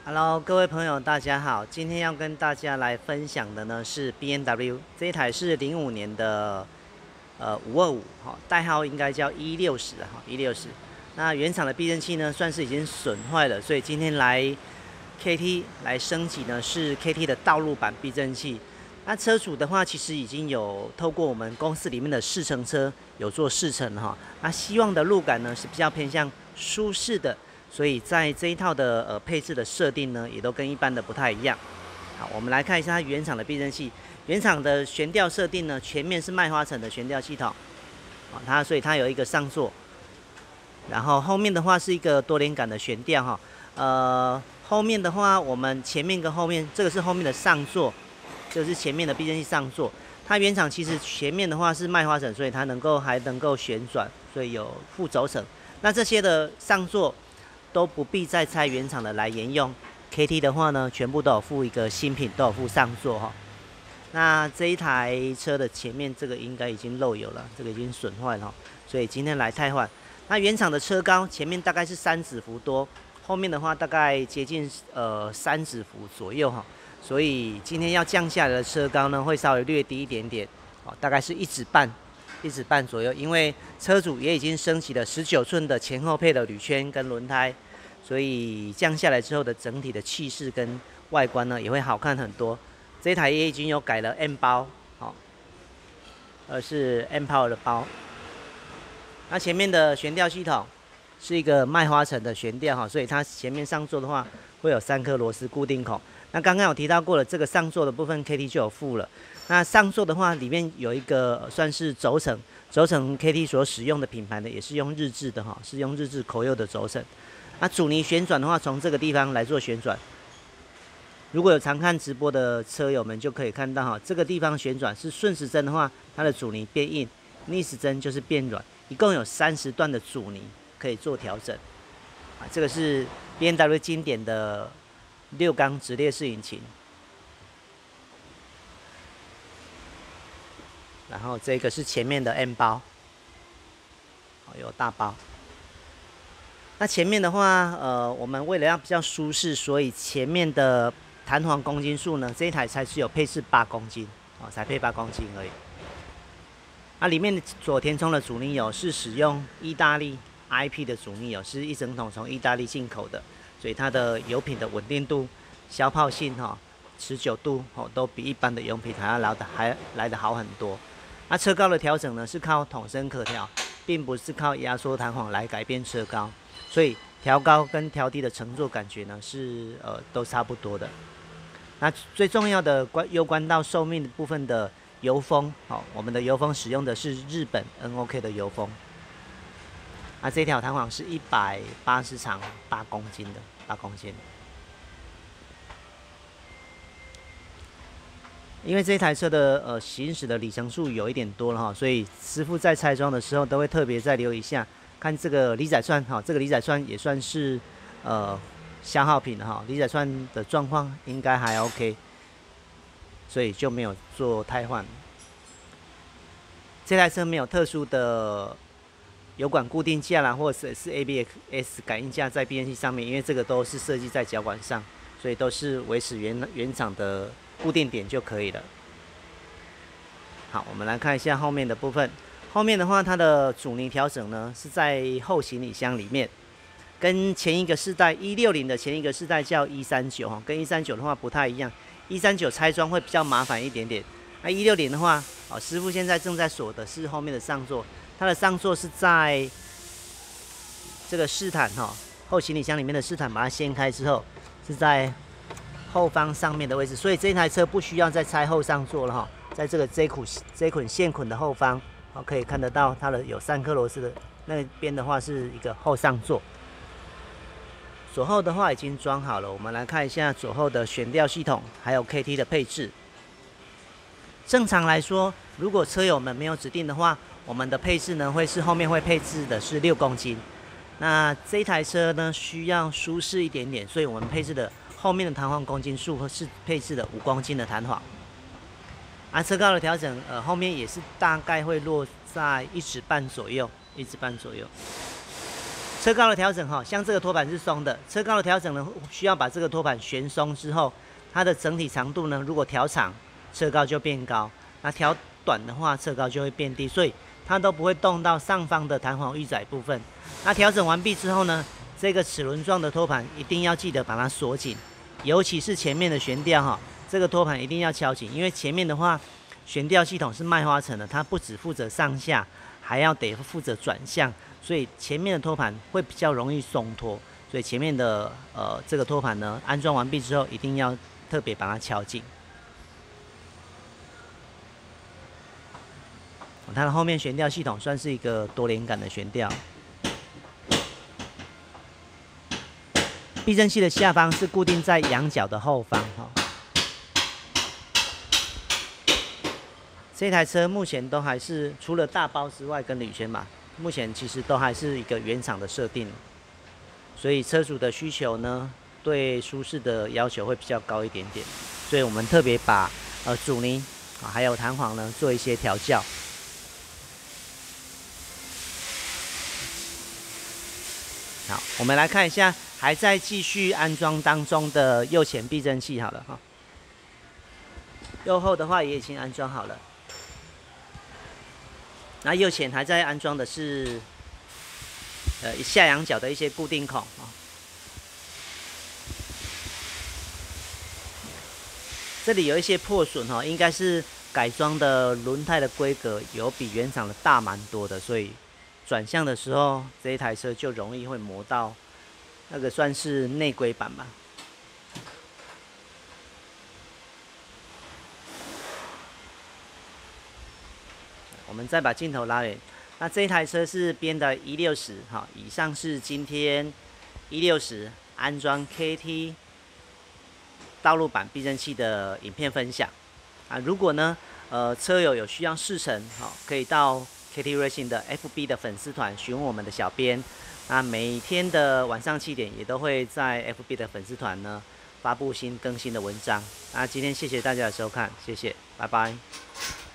Hello，各位朋友，大家好。今天要跟大家来分享的呢是 BMW 这一台是05年的525，代号应该叫160哈160。那原厂的避震器呢算是已经损坏了，所以今天来 KT 来升级呢是 KT 的道路版避震器。那车主的话其实已经有透过我们公司里面的试乘车有做试乘哈。那希望的路感呢是比较偏向舒适的。所以在这一套的配置的设定呢，也都跟一般的不太一样。好，我们来看一下它原厂的避震器。原厂的悬吊设定呢，前面是麦花臣的悬吊系统，所以它有一个上座，然后后面的话是一个多连杆的悬吊哈。后面的话我们前面跟后面，这个是后面的上座，这个是前面的避震器上座。它原厂其实前面的话是麦花臣，所以它还能够旋转，所以有副轴承。那这些的上座都不必再拆原厂的来沿用。KT 的话呢，全部都有附一个新品，都有附上座哈。那这一台车的前面这个应该已经漏油了，这个已经损坏了，所以今天来汰换。那原厂的车高前面大概是3指幅多，后面的话大概接近3指幅左右哈。所以今天要降下来的车高呢，会稍微略低一点点，大概是1指半左右，因为车主也已经升级了19寸的前后配的铝圈跟轮胎，所以降下来之后的整体的气势跟外观呢也会好看很多。这台也已经有改了 M 包，是 M Power 的包。那前面的悬吊系统是一个麦花臣的悬吊所以它前面上座的话会有3颗螺丝固定孔。那刚刚有提到过了，这个上座的部分 KT 就有附了。那上座的话，里面有一个算是轴承，KT 所使用的品牌呢，也是用日制的是用日制口釉的轴承。那阻尼旋转的话，从这个地方来做旋转。如果有常看直播的车友们就可以看到这个地方旋转是顺时针的话，它的阻尼变硬；逆时针就是变软。一共有30段的阻尼可以做调整。这个是 BMW 经典的6缸直列式引擎。然后这个是前面的 M 包，有大包。那前面的话，我们为了要比较舒适，所以前面的弹簧公斤数呢，这一台才是有配置8公斤，才配8公斤而已。那里面所填充的阻尼油是使用意大利 IP 的阻尼油，是一整桶从意大利进口的，所以它的油品的稳定度、消泡性持久度都比一般的油品还来得好很多。那车高的调整呢，是靠筒身可调，并不是靠压缩弹簧来改变车高，所以调高跟调低的乘坐感觉呢是都差不多的。那最重要的攸关到寿命的部分的油封，我们的油封使用的是日本 NOK 的油封。那这条弹簧是180长8公斤的，8公斤。因为这台车的行驶的里程数有一点多了所以师傅在拆装的时候都会特别再留一下，看这个离载串这个离载串也算是消耗品离载串的状况应该还 OK， 所以就没有做汰换。这台车没有特殊的油管固定架啦，或者是 ABS 感应架在避震器上面，因为这个都是设计在脚管上，所以都是维持原厂的固定点就可以了。好，我们来看一下后面的部分。后面的话，它的阻尼调整呢是在后行李箱里面，跟前一个世代160的前一个世代叫139跟139的话不太一样。139拆装会比较麻烦一点点。那160的话，师傅现在正在锁的是后面的上座，它的上座是在这个饰毯后行李箱里面的饰毯把它掀开之后是在后方上面的位置，所以这台车不需要再拆后上座了在这个这捆线捆的后方，可以看得到它的有3颗螺丝的那边的话是一个后上座。左后的话已经装好了，我们来看一下左后的悬吊系统还有 KT 的配置。正常来说，如果车友们没有指定的话，我们的配置呢后面会配置的是6公斤。那这台车呢需要舒适一点点，所以我们配置的后面的弹簧公斤数是配置的5公斤的弹簧。车高的调整，后面也是大概会落在1指半左右，1指半左右。车车高的调整哈，像这个托盘是松的，车高的调整呢，需要把这个托盘旋松之后，它的整体长度呢，如果调长，车高就变高；那调短的话，车高就会变低，所以它都不会动到上方的弹簧预载部分。那调整完毕之后呢，这个齿轮状的托盘一定要记得把它锁紧，尤其是前面的悬吊哈，这个托盘一定要敲紧，因为前面的话，悬吊系统是麦花臣的，它不只负责上下，还要得负责转向。所以前面的托盘会比较容易松脱，所以前面的这个托盘呢，安装完毕之后一定要特别把它敲紧。它的后面悬吊系统算是一个多连杆的悬吊。避震器的下方是固定在仰角的后方哈。这台车目前都还是除了大包之外跟铝圈嘛。目前其实都还是一个原厂的设定，所以车主的需求呢，对舒适的要求会比较高一点点，所以我们特别把阻尼啊还有弹簧呢做一些调校。好，我们来看一下还在继续安装当中的右前避震器好了哈，右后的话也已经安装好了。那右前还在安装的是，下仰角的一些固定孔啊。这里有一些破损哈，应该是改装的轮胎的规格有比原厂的大蛮多的，所以转向的时候这一台车就容易会磨到那个算是内规板吧。我们再把镜头拉远，那这一台车是编的160哈，以上是今天160安装 KT 道路版避震器的影片分享啊。如果呢，车友有需要试乘，好，可以到 KT Racing 的 FB 的粉丝团询问我们的小编。那每天的晚上7点也都会在 FB 的粉丝团呢发布更新的文章。那今天谢谢大家的收看，谢谢，拜拜。